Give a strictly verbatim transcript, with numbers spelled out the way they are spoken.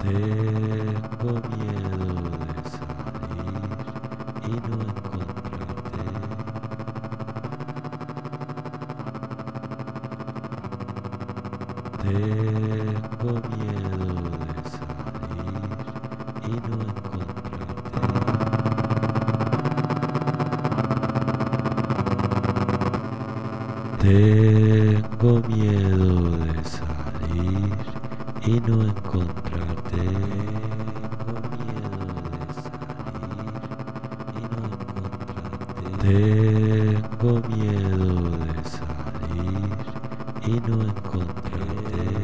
Tengo miedo de salir y no encontrarte. Tengo miedo de salir y no encontrarte. Tengo miedo de salir y no encontrarte. Tengo miedo de salir y no encontrarte. Tengo miedo de salir y no encontrarte.